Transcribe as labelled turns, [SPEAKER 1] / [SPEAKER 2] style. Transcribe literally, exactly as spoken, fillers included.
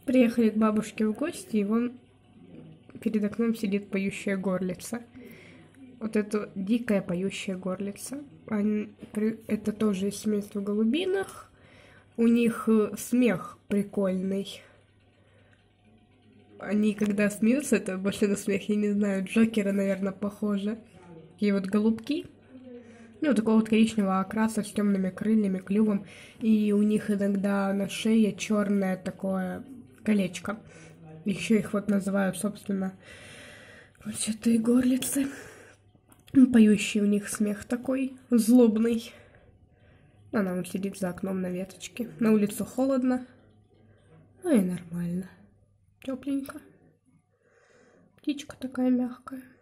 [SPEAKER 1] Приехали к бабушке в гости, и вон перед окном сидит поющая горлица. Вот это дикая поющая горлица. Они, это тоже из семейства голубиных. У них смех прикольный. Они когда смеются, это больше на смех, я не знаю, Джокера, наверное, похоже. Такие вот голубки. Ну, такого вот коричневого окраса с темными крыльями, клювом. И у них иногда на шее черное такое колечко. Еще их вот называют, собственно, вот этой горлицы. Поющий у них смех такой, злобный. Она вот сидит за окном на веточке. На улице холодно. Ну и нормально. Тепленько. Птичка такая мягкая.